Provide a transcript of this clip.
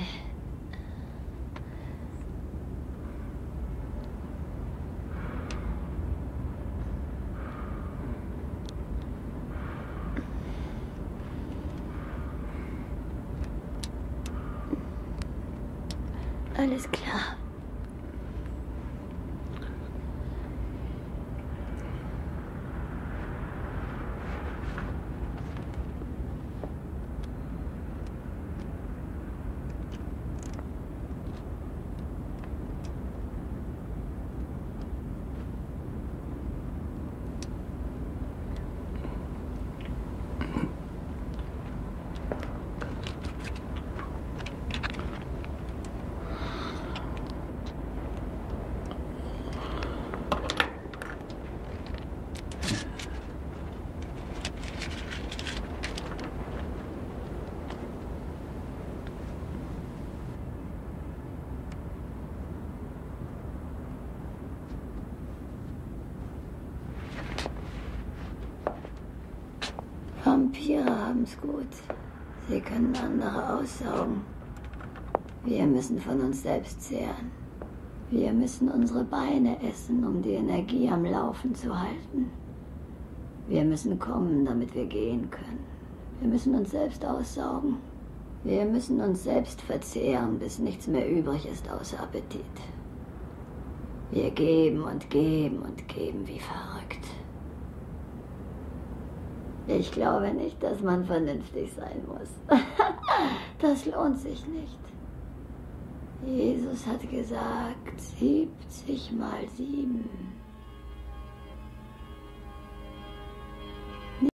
Alles klar. Vampire haben's gut. Sie können andere aussaugen. Wir müssen von uns selbst zehren. Wir müssen unsere Beine essen, um die Energie am Laufen zu halten. Wir müssen kommen, damit wir gehen können. Wir müssen uns selbst aussaugen. Wir müssen uns selbst verzehren, bis nichts mehr übrig ist außer Appetit. Wir geben und geben und geben wie verrückt. Ich glaube nicht, dass man vernünftig sein muss. Das lohnt sich nicht. Jesus hat gesagt, 70 mal 7.